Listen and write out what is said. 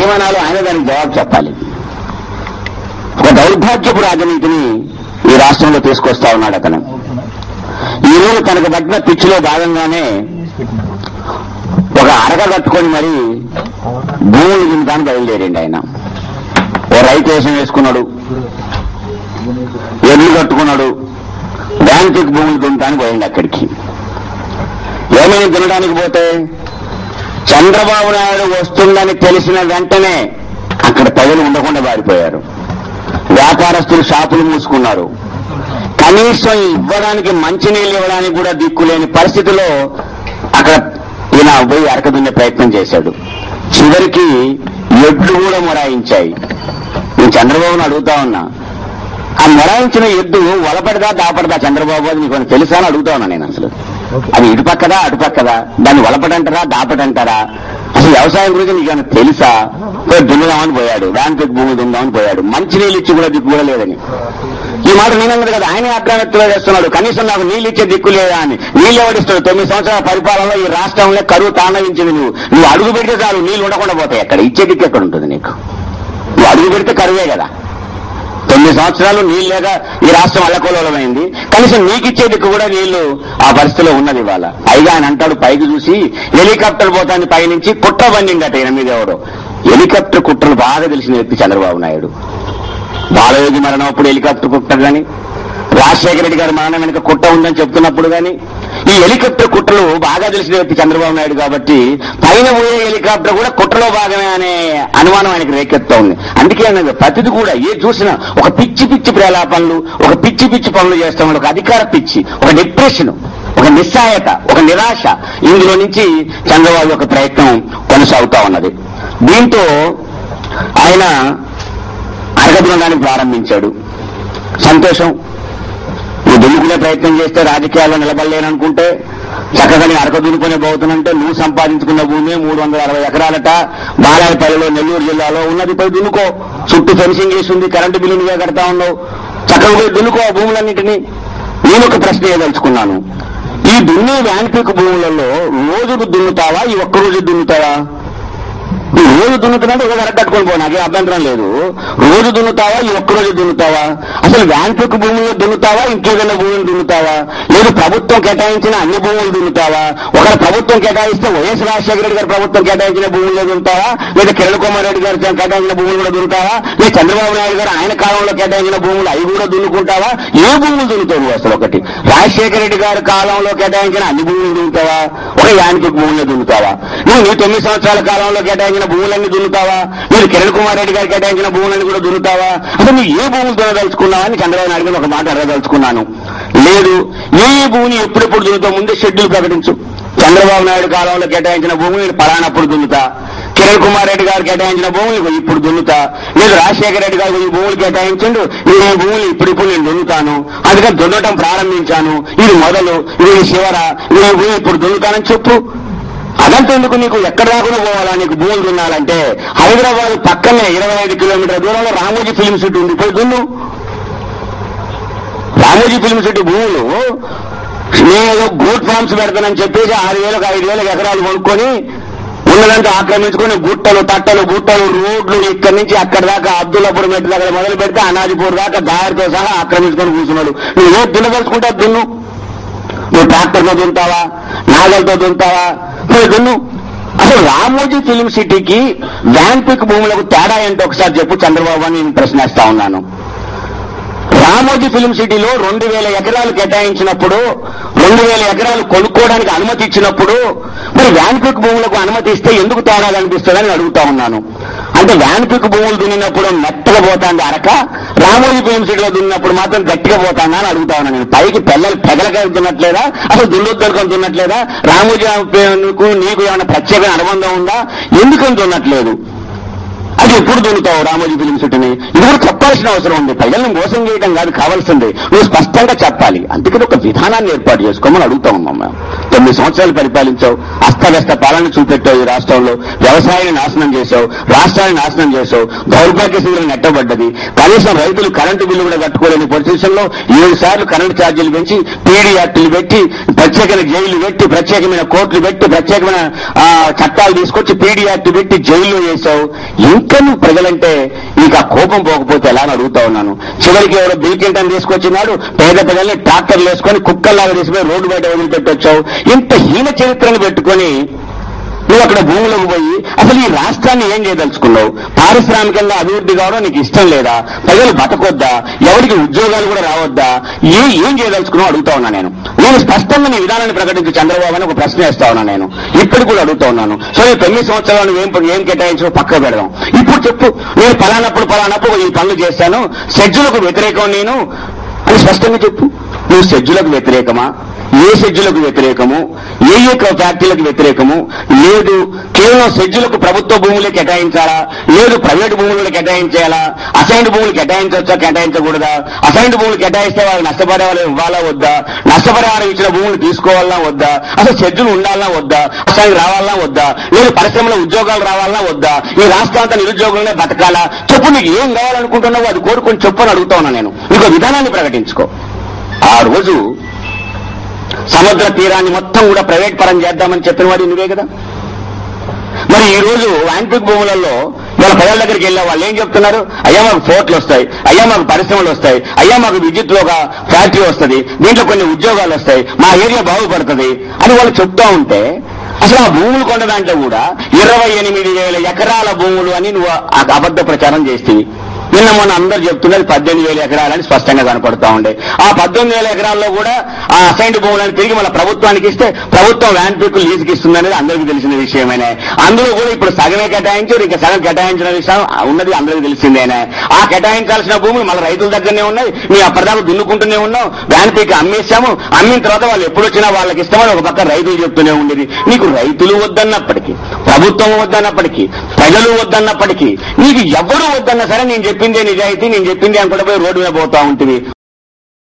ఏమనాలో ఆయన దానికి జవాబు చెప్పాలి. ఒక దౌర్భాగ్యపు రాజనీతిని ఈ రాష్ట్రంలో తీసుకొస్తా ఉన్నాడు అతను. ఈ రోజు తనకు పట్టిన పిచ్చిలో భాగంగానే ఒక అరగ కట్టుకొని మరి భూములు దింపడానికి బయలుదేరిండి ఆయన. ఓ రైతు వేషం వేసుకున్నాడు, ఎడ్లు కట్టుకున్నాడు, బ్యాంకుకి భూములు దున్నడానికి పోయింది. అక్కడికి ఏమైనా తినడానికి పోతే చంద్రబాబు నాయుడు వస్తుందని తెలిసిన వెంటనే అక్కడ ప్రజలు ఉండకుండా పారిపోయారు. వ్యాపారస్తులు షాపులు మూసుకున్నారు. కనీసం ఇవ్వడానికి మంచినీళ్ళు ఇవ్వడానికి కూడా దిక్కులేని పరిస్థితిలో అక్కడ ఈయన పోయి అరకదున్నే ప్రయత్నం చేశాడు. చివరికి ఎడ్లు కూడా మొరాయించాయి. నేను చంద్రబాబును అడుగుతా ఉన్నా, ఆ మొరాయించిన ఎద్దు వలపడదా దాపడదా చంద్రబాబు అది నీకు తెలుసా అని అడుగుతా ఉన్నా నేను. అసలు అది ఇటుపక్కదా అటుపక్కదా, దాన్ని వలపడంటారా దాపడంటారా, అసలు వ్యవసాయం గురించి నీకు తెలుసా? దున్నుదామని పోయాడు, దానికి భూమి దున్నుదామని పోయాడు, మంచినీళ్ళు ఇచ్చి కూడా దిక్కు కూడా లేదని. ఈ మాట నేనన్నది కదా, ఆయనే అగ్రవెత్తుగా చేస్తున్నాడు. కనీసం నాకు నీళ్ళు ఇచ్చే దిక్కు లేదా అని. నీళ్ళు ఎవడిస్తాడు? 9 సంవత్సరాల పరిపాలనలో ఈ రాష్ట్రంలో కరువు తాండవించింది. నువ్వు అడుగు పెడితే చాలు నీళ్లు ఉండకుండా పోతాయి. ఎక్కడ ఇచ్చే దిక్కు ఎక్కడ ఉంటుంది నీకు? నువ్వు అడుగు పెడితే కరువే కదా. 9 సంవత్సరాలు నీళ్ళు లేక ఈ రాష్ట్రం అల్లకల్లోలమైంది. కనీసం నీకిచ్చే దిక్కు కూడా నీళ్లు ఆ పరిస్థితిలో ఉన్నది ఇవాళ. పైగా ఆయన అంటాడు, పైకి చూసి హెలికాప్టర్ పోతాన్ని పైనుంచి కుట్ర బండిందట ఈయన మీద ఎవడో. హెలికాప్టర్ కుట్రలు బాగా తెలిసిన వ్యక్తి చంద్రబాబు నాయుడు. బాలయోగి మరణం అప్పుడు హెలికాప్టర్ కుట్ర కానీ, రాజశేఖర రెడ్డి గారి మరణం వెనుక కుట్ర ఉందని చెప్తున్నప్పుడు కానీ, ఈ హెలికాప్టర్ కుట్రలు బాగా తెలిసిన వ్యక్తి చంద్రబాబు నాయుడు కాబట్టి పైన పోయే హెలికాప్టర్ కూడా కుట్రలో భాగమే అనే అనుమానం ఆయనకు రేకెత్తా ఉంది. అందుకే అన్నది ప్రతిది కూడా ఏ చూసినా ఒక పిచ్చి పిచ్చి ప్రేలాపనలు, ఒక పిచ్చి పిచ్చి పనులు చేస్తామని, ఒక అధికార పిచ్చి, ఒక డిప్రెషన్, ఒక నిస్సాయత, ఒక నిరాశ, ఇందులో నుంచి చంద్రబాబు యొక్క ప్రయత్నం కొనసాగుతా ఉన్నది. దీంతో ఆయన అరగదునడానికి ప్రారంభించాడు. సంతోషం. నువ్వు దున్నుకునే ప్రయత్నం చేస్తే రాజకీయాల్లో నిలబడలేననుకుంటే చక్కగా నీ అరక దున్నుకునే పోతున్నంటే నువ్వు సంపాదించుకున్న భూమి 360 ఎకరాలట బాలాయపల్లిలో నెల్లూరు జిల్లాలో ఉన్నది. పోయి దున్నుకో. చుట్టూ ఫెన్సింగ్ వేసి ఉంది, కరెంటు బిల్లు నువ్వే కడతా ఉన్నావు. చక్కగా పోయి దున్నుకో ఆ భూములన్నింటినీ. నేను ఒక ప్రశ్న వేయదలుచుకున్నాను. ఈ దున్నే వ్యాన్పీక్ భూములలో రోజుకు దున్నుతావా, ఈ ఒక్కరోజు దున్నుతావా? నువ్వు రోజు దున్నుతున్నట్టు ఒక ధర కట్టుకొని పో, నాకే అభ్యంతరం లేదు. రోజు దున్నుతావా, ఈ ఒక్కరోజు దున్నుతావా? అసలు వ్యాన్పీక్ భూములు దున్నుతావా, ఇంకేదైనా భూములు దున్నుతావా? లేదు ప్రభుత్వం కేటాయించిన అన్ని భూములు దున్నుతావా? ఒకవేళ ప్రభుత్వం కేటాయిస్తే వైఎస్ రాజశేఖర రెడ్డి గారు ప్రభుత్వం కేటాయించిన భూములు దున్నుతావా? లేదా కిరణ్ కుమార్ రెడ్డి గారు కేటాయించిన భూములు కూడా దున్నుతావా? లేదా చంద్రబాబు నాయుడు గారు ఆయన కాలంలో కేటాయించిన భూములు అవి కూడా దున్నుకుంటావా? ఏ భూములు దున్నుతావు నువ్వు అసలు? ఒకటి రాజశేఖర రెడ్డి గారి కాలంలో కేటాయించిన అన్ని భూములు దున్నుతావా? ఒక వ్యాన్పీక్ భూములు దున్నుతావా? నువ్వు నీ 9 సంవత్సరాల కాలంలో కేటాయించిన భూములన్నీ దున్నుతావా? మీరు కిరణ్ కుమార్ రెడ్డి గారు కేటాయించిన భూములన్నీ కూడా దున్నుతావా? అసలు నువ్వు ఏ భూములు దున్నదలుచుకున్నావా అని చంద్రబాబు నాయుడు గారు ఒక మాట అడగదలుచుకున్నాను. లేదు, ఏ భూమిని ఎప్పుడెప్పుడు దున్నుతావు ముందే షెడ్యూల్ ప్రకటించు. చంద్రబాబు నాయుడు కాలంలో కేటాయించిన భూములు నేను పలానప్పుడు దున్నుతా, కిరణ్ కుమార్ రెడ్డి గారు కేటాయించిన భూములు ఇప్పుడు దున్నుతా, లేదు రాజశేఖర రెడ్డి గారు ఈ భూములు కేటాయించండు, ఈ భూములు ఇప్పుడిప్పుడు నేను దున్నుతాను, అందుకని దున్నటం ప్రారంభించాను, ఇది మొదలు, ఇది చివర, ఈ భూమి ఇప్పుడు దున్నుతానని చెప్పు. అదంతా ఎందుకు? నీకు ఎక్కడ రాకుండా పోవాలా? నీకు భూములు దున్నాలంటే హైదరాబాద్ పక్కనే 25 కిలోమీటర్ల దూరంలో రామోజీ ఫిల్మ్ సిటీ ఉంది, పోయి దున్ను. రామోజీ ఫిల్మ్ సిటీ భూములు నేను గూట్ ఫార్మ్స్ పెడతానని చెప్పేసి 6,000 5,000 ఎకరాలు కొనుక్కొని ఉన్నదంతా ఆక్రమించుకొని గుట్టలు తట్టలు గుట్టలు రోడ్లు ఇక్కడి నుంచి అక్కడి దాకా అబ్దుల్లాపూర్ మెట్టు దగ్గర మొదలు పెడితే అనాజిపూర్ దాకా దారితో సహా ఆక్రమించుకొని కూర్చున్నాడు. నువ్వు ఏ దున్నదలుచుకుంటా దున్ను. నువ్వు ట్రాక్టర్తో దున్నుతావా, నాగలతో దున్నుతావా? దున్ను. అసలు రామోజీ ఫిల్మ్ సిటీకి వ్యాన్పీక్ భూములకు తేడా ఏంటో ఒకసారి చెప్పు చంద్రబాబు అని నేను ప్రశ్నిస్తా ఉన్నాను. రామోజీ ఫిల్మ్ సిటీలో 2,000 ఎకరాలు కేటాయించినప్పుడు, 2,000 ఎకరాలు కొనుక్కోవడానికి అనుమతి ఇచ్చినప్పుడు మరి వ్యాన్పీక్ భూములకు అనుమతి ఇస్తే ఎందుకు తేడా కనిపిస్తుందని అడుగుతా ఉన్నాను. అంటే వ్యాన్పీక్ భూములు దున్నినప్పుడు మెత్తగా పోతాంది అరక, రామోజీ ఫిల్మ్ సిటీలో దున్నినప్పుడు మాత్రం గట్టిగా పోతాందా అని అడుగుతా ఉన్నాను నేను. పైకి పెగలకాయ దున్నట్లేదా, అసలు దున్నొద్దనుకొని దున్నట్లేదా? రామోజీ నీకు ఏమైనా ప్రత్యేక అనుబంధం ఉందా? ఎందుకని దున్నట్లేదు? అది ఎప్పుడు దొరుకుతావు రామోజీ ఫిలిం సిటీని? ఇది కూడా చెప్పాల్సిన అవసరం ఉంది. ప్రజలను మోసం చేయడం కాదు కావాల్సింది, నువ్వు స్పష్టంగా చెప్పాలి. అందుకని ఒక విధానాన్ని ఏర్పాటు చేసుకోమని అడుగుతా ఉన్నాం మేము. 9 సంవత్సరాలు పరిపాలించావు, అస్తవ్యస్త పాలన చూపెట్టావు. ఈ రాష్ట్రంలో వ్యవసాయాన్ని నాశనం చేశావు, రాష్ట్రాన్ని నాశనం చేశావు, దౌర్భాగ్య స్థితిలో నెట్టబడ్డది. కనీసం రైతులు కరెంటు బిల్లు కూడా కట్టుకోలేని పొజిషన్లో 7 సార్లు కరెంటు ఛార్జీలు పెంచి, పీడీ యాక్టులు పెట్టి, ప్రత్యేకమైన జైలు పెట్టి, ప్రత్యేకమైన కోర్టులు పెట్టి, ప్రత్యేకమైన చట్టాలు తీసుకొచ్చి పీడీ యాక్ట్ పెట్టి జైల్లో వేశావు. ఇంకా నువ్వు ప్రజలంటే నీకు ఆ కోపం పోకపోతే ఎలా అని అడుగుతా ఉన్నాను. చివరికి ఎవరో బిల్ క్లింటన్ తీసుకొచ్చినాడు, పేద ప్రజల్ని ట్రాక్టర్లు వేసుకొని కుక్కల్లాగా తీసుకుని రోడ్డు బయట వదిలిపెట్టొచ్చావు. ఇంత హీన చరిత్రను పెట్టుకొని నువ్వు అక్కడ భూములకు పోయి అసలు ఈ రాష్ట్రాన్ని ఏం చేయదలుచుకున్నావు? పారిశ్రామికంగా అభివృద్ధి కావడం నీకు ఇష్టం లేదా? ప్రజలు బతకొద్దా? ఎవరికి ఉద్యోగాలు కూడా రావద్దా? ఏం చేయదలుచుకున్నావు అడుగుతా ఉన్నా నేను స్పష్టంగా నీ విధానాన్ని ప్రకటించి చంద్రబాబు అని ఒక ప్రశ్న వేస్తా ఉన్నా నేను. ఇప్పుడు కూడా అడుగుతా ఉన్నాను. సో ఈ 9 సంవత్సరాలు ఏం కేటాయించో పక్క పెడదాం. ఇప్పుడు చెప్పు, నేను పలానప్పుడు ఈ పనులు చేశాను, షెడ్యూలకు వ్యతిరేకం నేను అని స్పష్టంగా చెప్పు. నువ్వు షెడ్యూలకు వ్యతిరేకమా? ఏ షెడ్యూలకు వ్యతిరేకము? ఏ ఫ్యాక్టరీలకు వ్యతిరేకము? లేదు కేవలం షెడ్యూలకు ప్రభుత్వ భూములే కేటాయించాలా? లేదు ప్రైవేటు భూములను కేటాయించాలా? అసైన్డ్ భూములు కేటాయించవచ్చా, కేటాయించకూడదా? అసైన్డ్ భూములు కేటాయిస్తే వాళ్ళు నష్టపరిహారం ఇవ్వాలా వద్దా? నష్టపరిహారం ఇచ్చిన భూములు తీసుకోవాలన్నా వద్దా? అసలు షెడ్యూల్ ఉండాలన్నా వద్దా? అసైన్ రావాలన్నా వద్దా? లేదు పరిశ్రమలో ఉద్యోగాలు రావాలన్నా వద్దా? ఈ రాష్ట్రాంతా నిరుద్యోగులనే బతకాలా? చెప్పు, నీకు ఏం కావాలనుకుంటున్నావో అది కోరుకొని చెప్పు అని అడుగుతా ఉన్నా నేను. నీకు విధానాన్ని ప్రకటించుకో. ఆ రోజు సముద్ర తీరాన్ని మొత్తం కూడా ప్రైవేట్ పరం చేద్దామని చెప్పిన వాడు నువ్వే కదా. మరి ఈ రోజు యాంటిక్ భూములలో వాళ్ళ ప్రజల దగ్గరికి వెళ్ళే వాళ్ళు ఏం చెప్తున్నారు? అయ్యా మాకు పోర్ట్లు వస్తాయి, అయ్యా మాకు పరిశ్రమలు వస్తాయి, అయ్యా మాకు విద్యుత్లో ఒక ఫ్యాక్టరీ వస్తుంది, దీంట్లో కొన్ని ఉద్యోగాలు వస్తాయి, మా ఏరియా బాగుపడుతుంది అని వాళ్ళు చెప్తా ఉంటే అసలు ఆ భూములు కొన్న దాంట్లో కూడా 28,000 ఎకరాల భూములు అని నువ్వు అబద్ధ ప్రచారం చేస్తేవి. నిన్న మొన్న అందరూ చెప్తున్నది 18,000 ఎకరాలని స్పష్టంగా కనపడతా ఉండే. ఆ 18,000 ఎకరాల్లో కూడా ఆ అసైన్డ్ భూములను తిరిగి మన ప్రభుత్వానికి ఇస్తే ప్రభుత్వం ల్యాండ్ లీజుకి ఇస్తుందనేది అందరికీ తెలిసిన విషయమేనే. అందులో కూడా ఇప్పుడు సగమే కేటాయించారు, ఇంకా సగం కేటాయించిన విషయం ఉన్నది అందరికీ తెలిసిందేనే. ఆ కేటాయించాల్సిన భూములు మన రైతుల దగ్గరనే ఉన్నాయి, మేము అప్పటిదాకా దున్నుకుంటూనే ఉన్నాం, ల్యాండ్ పీకి అమ్మేశాము. అమ్మిన తర్వాత వాళ్ళు ఎప్పుడు వచ్చినా వాళ్ళకి ఇస్తామని ఒక పక్క రైతులు చెప్తూనే ఉండేది. నీకు రైతులు వద్దన్నప్పటికీ, ప్రభుత్వం వద్దన్నప్పటికీ, ప్రజలు వద్దన్నప్పటికీ, నీకు ఎవరు వద్దన్నా సరే నేను చెప్పిందే నిజాయితీ, నేను చెప్పింది అనుకుంటే పోయి రోడ్డు మీద పోతా ఉంటుంది.